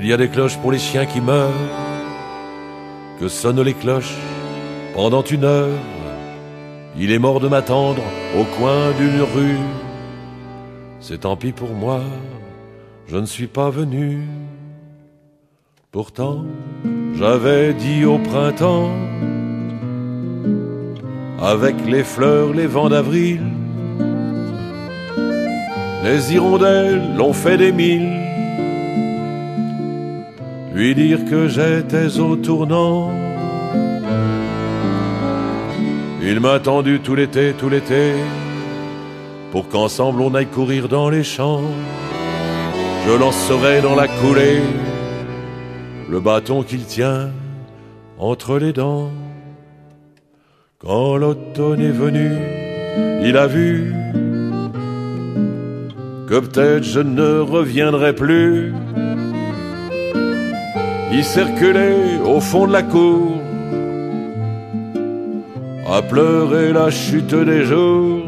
y a des cloches pour les chiens qui meurent, que sonnent les cloches pendant 1 heure. Il est mort de m'attendre au coin d'une rue. C'est tant pis pour moi, je ne suis pas venu. Pourtant, j'avais dit au printemps, avec les fleurs, les vents d'avril, les hirondelles l'ont fait des milles, lui dire que j'étais au tournant. Il m'a attendu tout l'été, pour qu'ensemble on aille courir dans les champs. Je lancerai dans la coulée le bâton qu'il tient entre les dents. Quand l'automne est venu, il a vu que peut-être je ne reviendrai plus. Il s'est reculé au fond de la cour, à pleurer la chute des jours.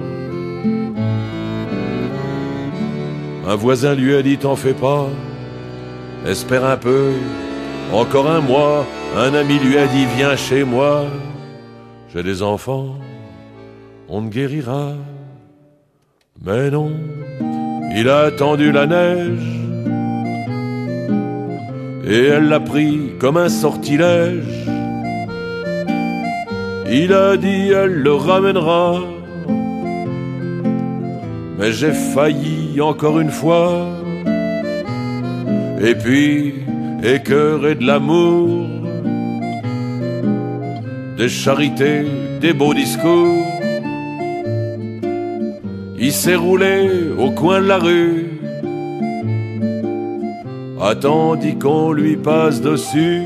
Un voisin lui a dit: t'en fais pas, espère un peu, encore un mois. Un ami lui a dit: viens chez moi, j'ai des enfants, on ne guérira. Mais non, il a attendu la neige, et elle l'a pris comme un sortilège. Il a dit: elle le ramènera. Mais j'ai failli encore une fois. Et puis, écœuré de l'amour, des charités, des beaux discours, il s'est roulé au coin de la rue, attendit qu'on lui passe dessus.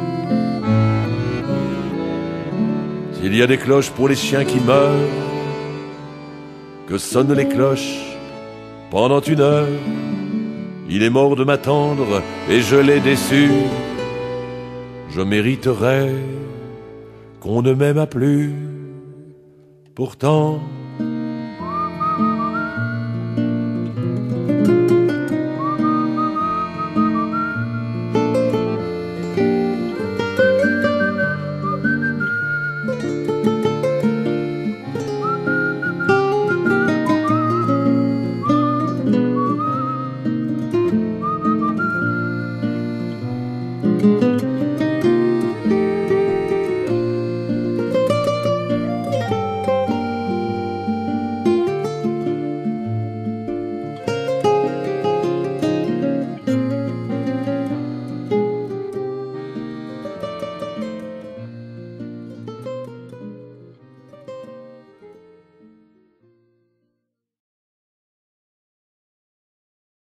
S'il y a des cloches pour les chiens qui meurent, que sonnent les cloches pendant 1 heure. Il est mort de m'attendre et je l'ai déçu. Je mériterais qu'on ne m'aimât plus. Pourtant,